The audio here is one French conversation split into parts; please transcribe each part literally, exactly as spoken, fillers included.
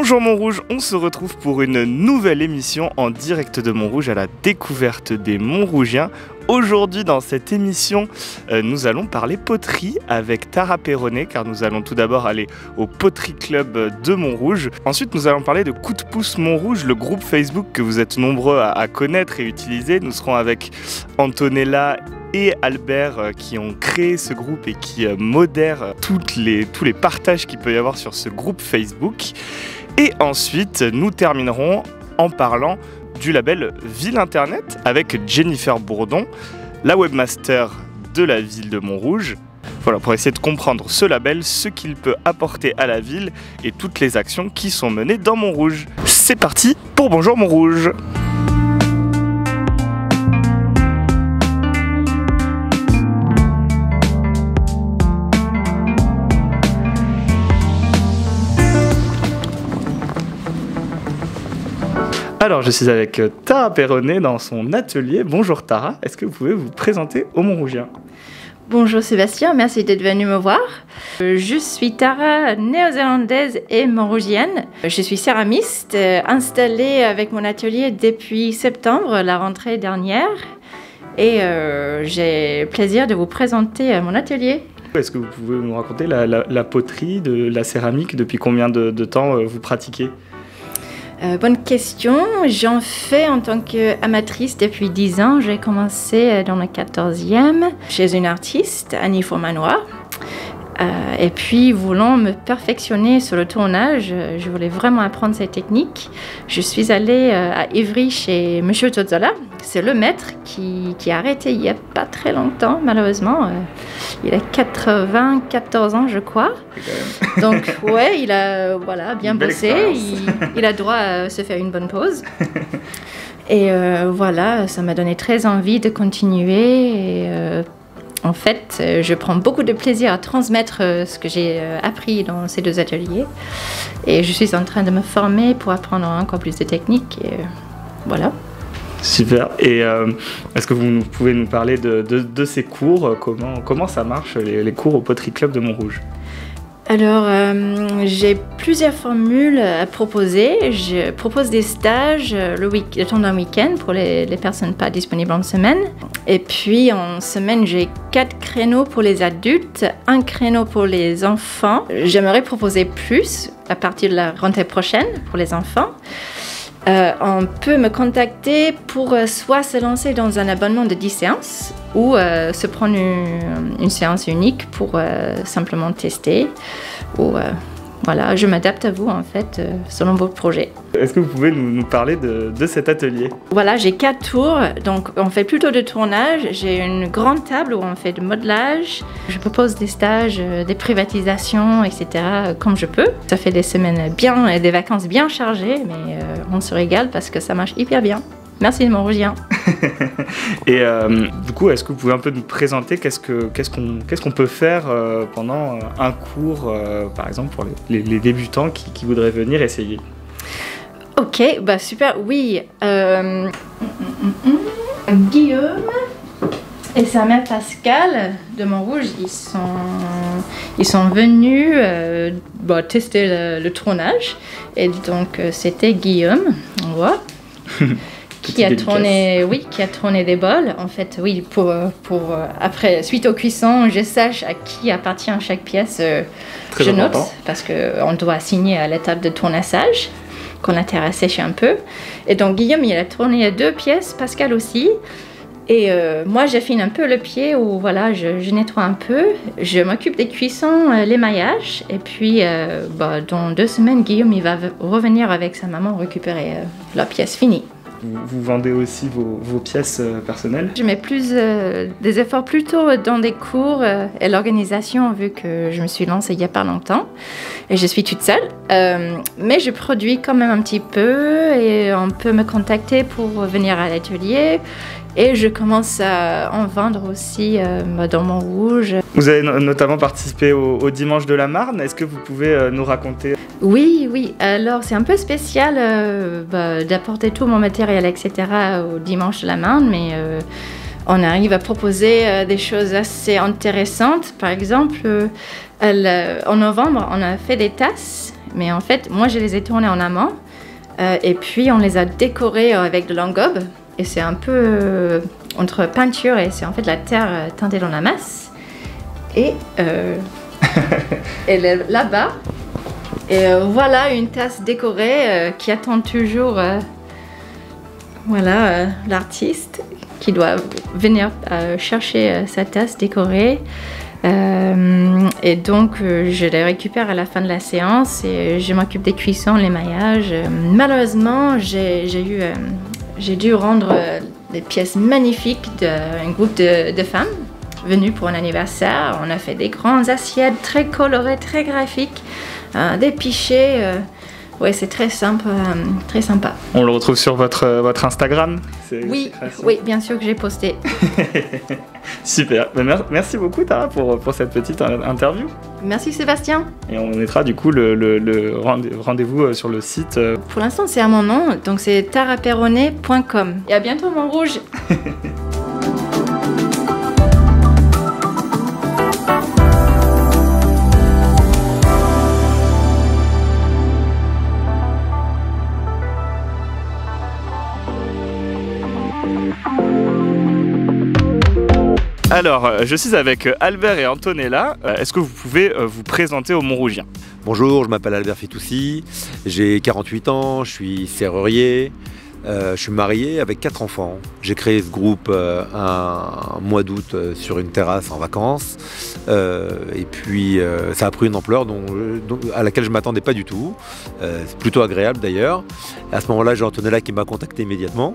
Bonjour Montrouge, on se retrouve pour une nouvelle émission en direct de Montrouge à la découverte des Montrougiens. Aujourd'hui dans cette émission, euh, nous allons parler poterie avec Tara Perronnet car nous allons tout d'abord aller au Poterie Club de Montrouge. Ensuite nous allons parler de Coup de pouce Montrouge, le groupe Facebook que vous êtes nombreux à, à connaître et utiliser. Nous serons avec Antonella et Albert euh, qui ont créé ce groupe et qui euh, modèrent toutes les, tous les partages qu'il peut y avoir sur ce groupe Facebook. Et ensuite, nous terminerons en parlant du label Ville Internet avec Jennifer Bourdon, la webmaster de la ville de Montrouge. Voilà, pour essayer de comprendre ce label, ce qu'il peut apporter à la ville et toutes les actions qui sont menées dans Montrouge. C'est parti pour Bonjour Montrouge. Alors, je suis avec Tara Perronnet dans son atelier. Bonjour Tara, est-ce que vous pouvez vous présenter aux Montrougiens? Bonjour Sébastien, merci d'être venu me voir. Je suis Tara, néo-zélandaise et montrougienne. Je suis céramiste, installée avec mon atelier depuis septembre, la rentrée dernière. Et euh, j'ai le plaisir de vous présenter mon atelier. Est-ce que vous pouvez nous raconter la, la, la poterie, de la céramique, depuis combien de, de temps vous pratiquez? Euh, bonne question. J'en fais en tant qu'amatrice depuis dix ans. J'ai commencé dans le quatorzième chez une artiste, Annie Fourmanoir. Euh, et puis, voulant me perfectionner sur le tournage, je voulais vraiment apprendre ces techniques. Je suis allée euh, à Ivry chez Monsieur Zozzola. C'est le maître qui, qui a arrêté il n'y a pas très longtemps, malheureusement. Euh, il a quatre-vingt-quatorze ans, je crois. Donc, ouais, il a voilà, bien bossé. Il, il a droit à se faire une bonne pause. Et euh, voilà, ça m'a donné très envie de continuer. Et, euh, En fait, je prends beaucoup de plaisir à transmettre ce que j'ai appris dans ces deux ateliers. Et je suis en train de me former pour apprendre encore plus de techniques. Et voilà. Super. Et euh, est-ce que vous pouvez nous parler de, de, de ces cours? Comment, comment ça marche, les, les cours au Poterie Club de Montrouge? Alors, euh, j'ai plusieurs formules à proposer. Je propose des stages le, week- le temps d'un week-end pour les, les personnes pas disponibles en semaine. Et puis, en semaine, j'ai quatre créneaux pour les adultes, un créneau pour les enfants. J'aimerais proposer plus à partir de la rentrée prochaine pour les enfants. Euh, on peut me contacter pour euh, soit se lancer dans un abonnement de dix séances ou euh, se prendre une, une séance unique pour euh, simplement tester. Ou, euh, voilà, je m'adapte à vous en fait euh, selon vos projets. Est-ce que vous pouvez nous, nous parler de, de cet atelier? Voilà, j'ai quatre tours, donc on fait plutôt de tournage. J'ai une grande table où on fait de modelage. Je propose des stages, euh, des privatisations, et cetera comme je peux. Ça fait des semaines bien et des vacances bien chargées, mais euh, on se régale parce que ça marche hyper bien. Merci Montrougiens. Et euh, du coup, est-ce que vous pouvez un peu nous présenter qu'est-ce que, qu'est-ce qu'on, qu'est-ce qu'on peut faire euh, pendant un cours, euh, par exemple pour les, les, les débutants qui, qui voudraient venir essayer? Ok, bah super, oui. Euh, Guillaume et sa mère Pascal de Montrouge, ils sont, ils sont venus euh, bah, tester le, le tournage. Et donc, c'était Guillaume, on voit. Qui a, tourné, oui, qui a tourné des bols. En fait, oui, pour, pour, après, suite aux cuissons, je sache à qui appartient chaque pièce. Très je important. Note, parce qu'on doit signer à l'étape de tournassage, qu'on a terrassé un peu. Et donc, Guillaume, il a tourné deux pièces, Pascal aussi. Et euh, moi, j'affine un peu le pied, où voilà, je, je nettoie un peu. Je m'occupe des cuissons, euh, l'émaillage. Et puis, euh, bah, dans deux semaines, Guillaume, il va revenir avec sa maman récupérer euh, la pièce finie. Vous, vous vendez aussi vos, vos pièces euh, personnelles? Je mets plus euh, des efforts plutôt dans des cours euh, et l'organisation, vu que je me suis lancée il n'y a pas longtemps et je suis toute seule. Euh, mais je produis quand même un petit peu et on peut me contacter pour venir à l'atelier. Et je commence à en vendre aussi euh, dans Montrouge. Vous avez no- notamment participé au, au Dimanche de la Marne. Est-ce que vous pouvez euh, nous raconter? Oui, oui. Alors, c'est un peu spécial euh, bah, d'apporter tout mon matériel, et cetera au Dimanche de la Marne, mais euh, on arrive à proposer euh, des choses assez intéressantes. Par exemple, euh, elle, euh, en novembre, on a fait des tasses Mais en fait, moi, je les ai tournés en amont. Euh, et puis, on les a décorés avec de l'engobe. Et c'est un peu euh, entre peinture et c'est en fait la terre euh, teintée dans la masse. Et euh, elle est là-bas. Et euh, voilà une tasse décorée euh, qui attend toujours euh, voilà, euh, l'artiste qui doit venir euh, chercher euh, sa tasse décorée. Euh, et donc, euh, je les récupère à la fin de la séance et je m'occupe des cuissons, les maillages. Euh, malheureusement, j'ai, j'ai, eu, euh, j'ai dû rendre euh, des pièces magnifiques d'un groupe de, de femmes venues pour un anniversaire. On a fait des grandes assiettes très colorées, très graphiques, euh, des pichets. Euh, ouais, c'est très sympa, euh, très sympa. On le retrouve sur votre, euh, votre Instagram? Oui, oui, bien sûr que j'ai posté. Super, merci beaucoup Tara pour, pour cette petite interview. Merci Sébastien. Et on mettra du coup le, le, le rendez-vous sur le site. Pour l'instant c'est à mon nom, donc c'est tara perronnet point com. Et à bientôt Montrouge. Alors, je suis avec Albert et Antonella. Est-ce que vous pouvez vous présenter aux Montrougiens? Bonjour, je m'appelle Albert Fitoussi, j'ai quarante-huit ans, je suis serrurier, euh, je suis marié avec quatre enfants. J'ai créé ce groupe euh, un, un mois d'août euh, sur une terrasse en vacances. Euh, et puis, euh, ça a pris une ampleur dont, dont, à laquelle je ne m'attendais pas du tout. Euh, c'est plutôt agréable d'ailleurs. À ce moment-là, j'ai Antonella qui m'a contacté immédiatement.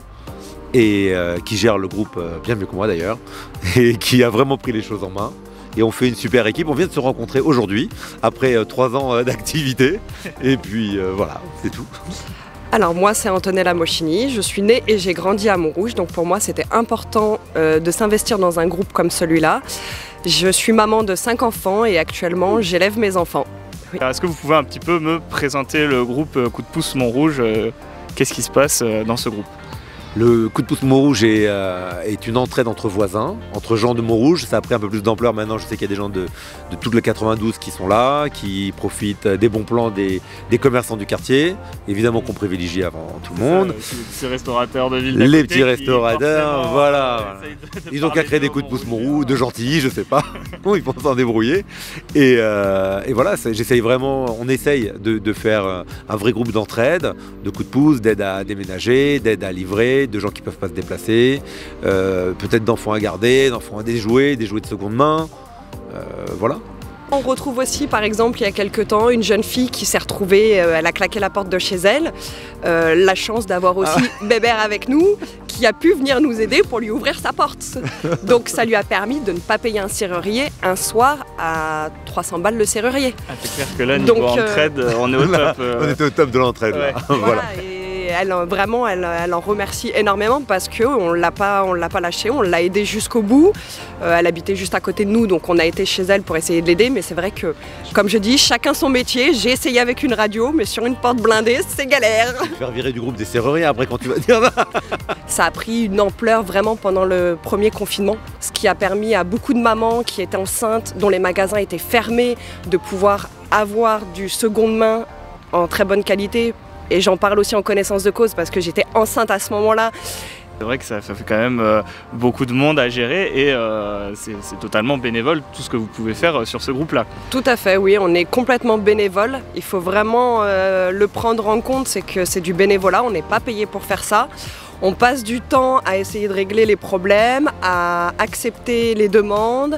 Et euh, qui gère le groupe euh, bien mieux que moi d'ailleurs, et qui a vraiment pris les choses en main. Et on fait une super équipe, on vient de se rencontrer aujourd'hui, après euh, trois ans euh, d'activité, et puis euh, voilà, c'est tout. Alors moi c'est Antonella Moschini, je suis née et j'ai grandi à Montrouge, donc pour moi c'était important euh, de s'investir dans un groupe comme celui-là. Je suis maman de cinq enfants et actuellement j'élève mes enfants. Oui. Est-ce que vous pouvez un petit peu me présenter le groupe Coup de pouce Montrouge? Qu'est-ce qui se passe dans ce groupe? Le Coup de pouce Montrouge est, euh, est une entraide entre voisins, entre gens de Montrouge. Ça a pris un peu plus d'ampleur maintenant. Je sais qu'il y a des gens de, de tout le quatre-vingt-douze qui sont là, qui profitent des bons plans des, des commerçants du quartier. Évidemment qu'on privilégie avant tout le monde. Ça, les petits restaurateurs de ville. Les petits restaurateurs, voilà. Ils ont qu'à créer des Coups de pouce Montrouge, de Gentilly, je sais pas. Ils vont s'en débrouiller. Et, euh, et voilà, j'essaye vraiment, on essaye de, de faire un vrai groupe d'entraide, de coups de pouce, d'aide à déménager, d'aide à livrer, de gens qui ne peuvent pas se déplacer, euh, peut-être d'enfants à garder, d'enfants à déjouer, des jouets de seconde main, euh, voilà. On retrouve aussi par exemple il y a quelques temps une jeune fille qui s'est retrouvée, euh, elle a claqué la porte de chez elle, euh, la chance d'avoir aussi ah. Bébert avec nous qui a pu venir nous aider pour lui ouvrir sa porte. Donc ça lui a permis de ne pas payer un serrurier un soir à trois cents balles le serrurier. Ah, c'est clair que là niveau Donc, entraide euh... on est au top. Euh... On était au top de l'entraide. Ouais. Voilà. Voilà, et elle, vraiment, elle, elle en remercie énormément parce qu'on ne l'a pas, on l'a pas lâché, on l'a aidée jusqu'au bout. Euh, elle habitait juste à côté de nous, donc on a été chez elle pour essayer de l'aider. Mais c'est vrai que, comme je dis, chacun son métier. J'ai essayé avec une radio, mais sur une porte blindée, c'est galère. Faire virer du groupe des serruriers après quand tu vas dire ça. Ça a pris une ampleur vraiment pendant le premier confinement, ce qui a permis à beaucoup de mamans qui étaient enceintes, dont les magasins étaient fermés, de pouvoir avoir du seconde main en très bonne qualité. Et j'en parle aussi en connaissance de cause parce que j'étais enceinte à ce moment-là. C'est vrai que ça fait quand même euh, beaucoup de monde à gérer et euh, c'est totalement bénévole tout ce que vous pouvez faire sur ce groupe-là. Tout à fait, oui, on est complètement bénévole. Il faut vraiment euh, le prendre en compte, c'est que c'est du bénévolat, on n'est pas payé pour faire ça. On passe du temps à essayer de régler les problèmes, à accepter les demandes,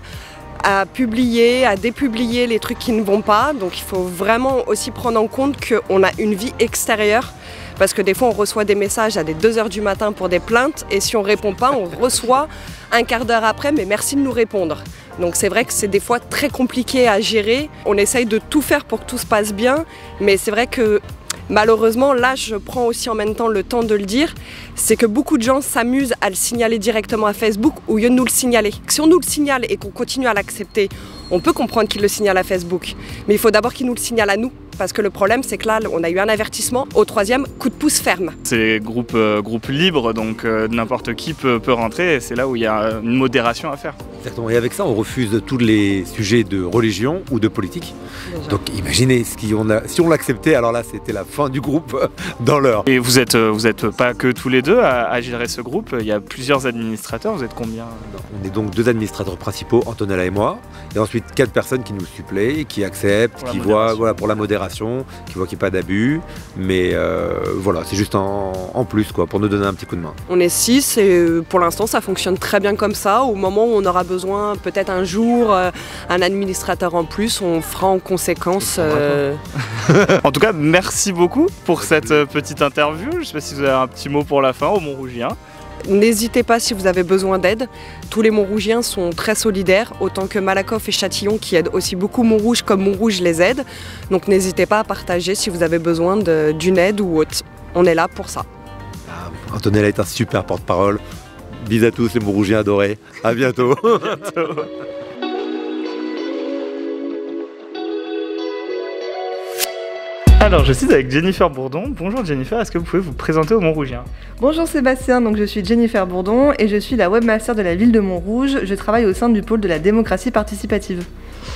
à publier, à dépublier les trucs qui ne vont pas. Donc il faut vraiment aussi prendre en compte qu'on a une vie extérieure. Parce que des fois on reçoit des messages à des deux heures du matin pour des plaintes et si on ne répond pas, on reçoit un quart d'heure après, mais merci de nous répondre. Donc c'est vrai que c'est des fois très compliqué à gérer. On essaye de tout faire pour que tout se passe bien, mais c'est vrai que malheureusement, là je prends aussi en même temps le temps de le dire, c'est que beaucoup de gens s'amusent à le signaler directement à Facebook au lieu de nous le signaler. Si on nous le signale et qu'on continue à l'accepter, on peut comprendre qu'ils le signalent à Facebook. Mais il faut d'abord qu'ils nous le signalent à nous. Parce que le problème, c'est que là, on a eu un avertissement. Au troisième, coup de pouce ferme. C'est groupe, euh, groupe libre, donc euh, n'importe qui peut, peut rentrer. Et c'est là où il y a une modération à faire. Exactement. Et avec ça, on refuse tous les sujets de religion ou de politique. Déjà. Donc imaginez, si on, a, si on l'acceptait, alors là, c'était la fin du groupe dans l'heure. Et vous êtes, vous êtes pas que tous les deux à, à gérer ce groupe, il y a plusieurs administrateurs, vous êtes combien? On est donc deux administrateurs principaux, Antonella et moi, et ensuite quatre personnes qui nous suppléent, qui acceptent, qui voient voilà, pour la modération, qui voient qu'il n'y a pas d'abus, mais euh, voilà, c'est juste en, en plus quoi, pour nous donner un petit coup de main. On est six et pour l'instant ça fonctionne très bien comme ça. Au moment où on aura besoin peut-être un jour euh, un administrateur en plus, on fera en conséquence. Euh... En tout cas, merci beaucoup pour cette euh, petite interview. Je ne sais pas si vous avez un petit mot pour la fin au Montrougien. N'hésitez pas si vous avez besoin d'aide. Tous les Montrougiens sont très solidaires, autant que Malakoff et Châtillon qui aident aussi beaucoup Montrouge comme Montrouge les aide. Donc n'hésitez pas à partager si vous avez besoin d'une aide ou autre. On est là pour ça. Ah, Antonella est un super porte-parole. Bisous à tous les Montrougiens adorés. À bientôt. À bientôt. Alors, je suis avec Jennifer Bourdon. Bonjour Jennifer, est-ce que vous pouvez vous présenter au Montrougiens? Bonjour Sébastien, donc je suis Jennifer Bourdon et je suis la webmaster de la ville de Montrouge. Je travaille au sein du pôle de la démocratie participative.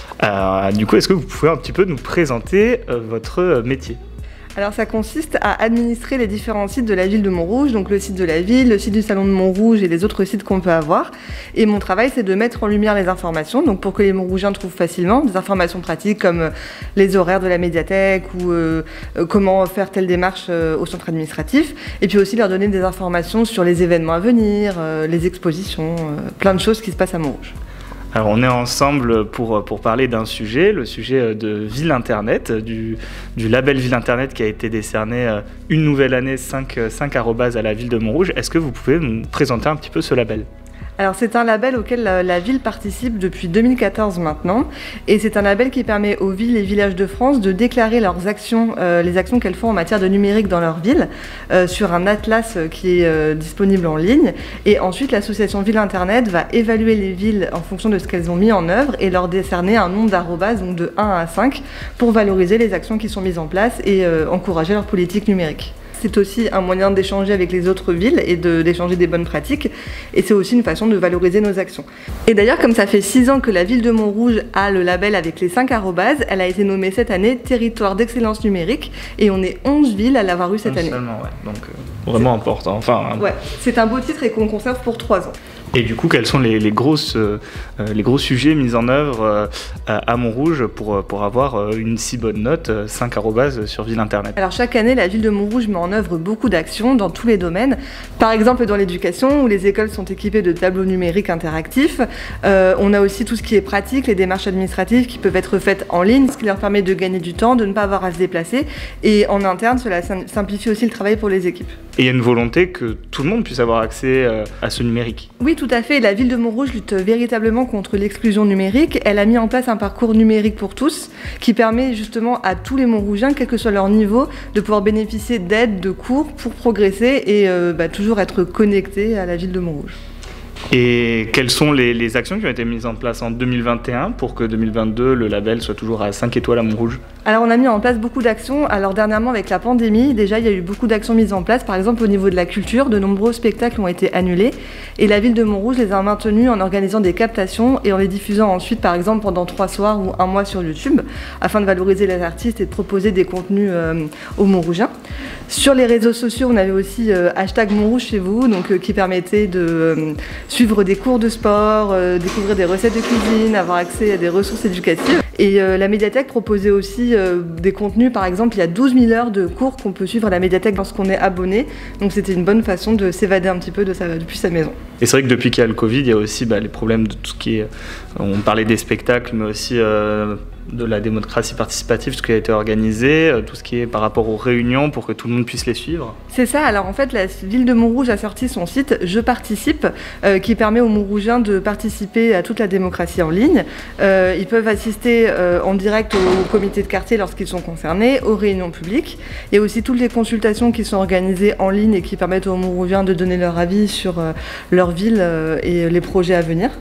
Euh, du coup, est-ce que vous pouvez un petit peu nous présenter euh, votre métier? Alors ça consiste à administrer les différents sites de la ville de Montrouge, donc le site de la ville, le site du salon de Montrouge et les autres sites qu'on peut avoir. Et mon travail, c'est de mettre en lumière les informations, donc pour que les Montrougiens trouvent facilement des informations pratiques comme les horaires de la médiathèque ou euh, comment faire telle démarche euh, au centre administratif. Et puis aussi leur donner des informations sur les événements à venir, euh, les expositions, euh, plein de choses qui se passent à Montrouge. Alors on est ensemble pour, pour parler d'un sujet, le sujet de Ville Internet, du, du label Ville Internet qui a été décerné une nouvelle année cinq, cinq arrobas à la ville de Montrouge. Est-ce que vous pouvez nous présenter un petit peu ce label ? Alors c'est un label auquel la, la ville participe depuis deux mille quatorze maintenant, et c'est un label qui permet aux villes et villages de France de déclarer leurs actions, euh, les actions qu'elles font en matière de numérique dans leur ville, euh, sur un atlas qui est euh, disponible en ligne, et ensuite l'association Ville Internet va évaluer les villes en fonction de ce qu'elles ont mis en œuvre et leur décerner un nombre d'arrobas, donc de un à cinq, pour valoriser les actions qui sont mises en place et euh, encourager leur politique numérique. C'est aussi un moyen d'échanger avec les autres villes et d'échanger des bonnes pratiques. Et c'est aussi une façon de valoriser nos actions. Et d'ailleurs, comme ça fait six ans que la ville de Montrouge a le label avec les cinq arrobas, elle a été nommée cette année territoire d'excellence numérique. Et on est onze villes à l'avoir eu cette année. Seulement, ouais. Donc euh, vraiment important. Enfin, ouais, c'est un beau titre et qu'on conserve pour trois ans. Et du coup, quels sont les, les, grosses, euh, les gros sujets mis en œuvre euh, à Montrouge pour, pour avoir une si bonne note, cinq arrobas sur Ville Internet? Alors chaque année, la ville de Montrouge met en œuvre beaucoup d'actions dans tous les domaines. Par exemple, dans l'éducation, où les écoles sont équipées de tableaux numériques interactifs. Euh, on a aussi tout ce qui est pratique, les démarches administratives qui peuvent être faites en ligne, ce qui leur permet de gagner du temps, de ne pas avoir à se déplacer. Et en interne, cela simplifie aussi le travail pour les équipes. Et il y a une volonté que tout le monde puisse avoir accès à ce numérique. Oui, tout à fait. La ville de Montrouge lutte véritablement contre l'exclusion numérique. Elle a mis en place un parcours numérique pour tous qui permet justement à tous les Montrougiens, quel que soit leur niveau, de pouvoir bénéficier d'aide, de cours pour progresser et euh, bah, toujours être connectés à la ville de Montrouge. Et quelles sont les, les actions qui ont été mises en place en deux mille vingt et un pour que deux mille vingt-deux, le label soit toujours à cinq étoiles à Montrouge? Alors on a mis en place beaucoup d'actions. Alors dernièrement avec la pandémie, déjà il y a eu beaucoup d'actions mises en place. Par exemple au niveau de la culture, de nombreux spectacles ont été annulés. Et la ville de Montrouge les a maintenus en organisant des captations et en les diffusant ensuite par exemple pendant trois soirs ou un mois sur YouTube, afin de valoriser les artistes et de proposer des contenus euh, aux Montrougiens. Sur les réseaux sociaux, on avait aussi euh, hashtag Montrouge chez vous, donc euh, qui permettait de euh, suivre des cours de sport, euh, découvrir des recettes de cuisine, avoir accès à des ressources éducatives. Et euh, la médiathèque proposait aussi euh, des contenus, par exemple, il y a douze mille heures de cours qu'on peut suivre à la médiathèque lorsqu'on est abonné. Donc c'était une bonne façon de s'évader un petit peu de sa, depuis sa maison. Et c'est vrai que depuis qu'il y a le Covid, il y a aussi bah, les problèmes de tout ce qui est... On parlait des spectacles, mais aussi... Euh, de la démocratie participative, tout ce qui a été organisé, tout ce qui est par rapport aux réunions pour que tout le monde puisse les suivre. C'est ça, alors en fait la ville de Montrouge a sorti son site Je participe euh, qui permet aux Montrougiens de participer à toute la démocratie en ligne. Euh, ils peuvent assister euh, en direct au comité de quartier lorsqu'ils sont concernés, aux réunions publiques. Il y a aussi toutes les consultations qui sont organisées en ligne et qui permettent aux Montrougiens de donner leur avis sur euh, leur ville euh, et les projets à venir.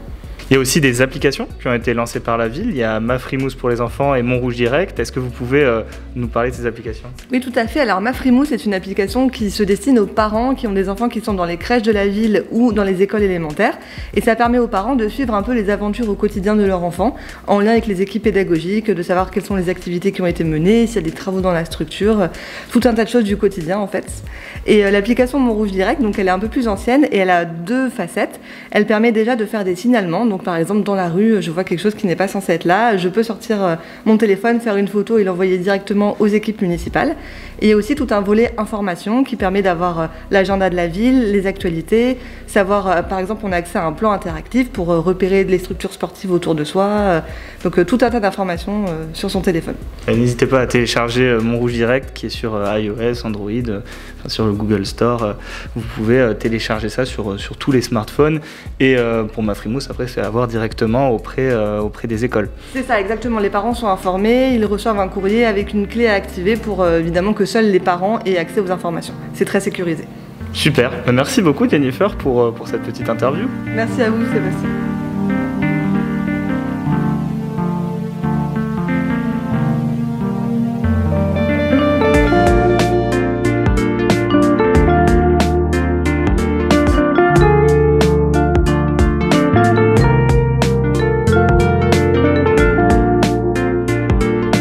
Il y a aussi des applications qui ont été lancées par la ville. Il y a Ma Frimousse pour les enfants et Montrouge Direct. Est-ce que vous pouvez euh, nous parler de ces applications? Oui, tout à fait. Alors, Ma Frimousse est une application qui se destine aux parents qui ont des enfants qui sont dans les crèches de la ville ou dans les écoles élémentaires. Et ça permet aux parents de suivre un peu les aventures au quotidien de leur enfant, en lien avec les équipes pédagogiques, de savoir quelles sont les activités qui ont été menées, s'il y a des travaux dans la structure, tout un tas de choses du quotidien en fait. Et euh, l'application Montrouge Direct, donc elle est un peu plus ancienne et elle a deux facettes. Elle permet déjà de faire des signalements. Donc par exemple dans la rue, je vois quelque chose qui n'est pas censé être là, je peux sortir euh, mon téléphone, faire une photo et l'envoyer directement aux équipes municipales. Et il y a aussi tout un volet information qui permet d'avoir euh, l'agenda de la ville, les actualités, savoir euh, par exemple on a accès à un plan interactif pour euh, repérer les structures sportives autour de soi, euh, donc euh, tout un tas d'informations euh, sur son téléphone. N'hésitez pas à télécharger euh, Montrouge Direct qui est sur euh, iOS, Android, euh, enfin, sur le Google Store. Euh, vous pouvez euh, télécharger ça sur, euh, sur tous les smartphones et euh, pour Ma Frimousse après c'est à voir directement auprès, euh, auprès des écoles. C'est ça exactement, les parents sont informés, ils reçoivent un courrier avec une clé à activer pour euh, évidemment que seuls les parents aient accès aux informations. C'est très sécurisé. Super, merci beaucoup Jennifer pour, pour cette petite interview. Merci à vous Sébastien.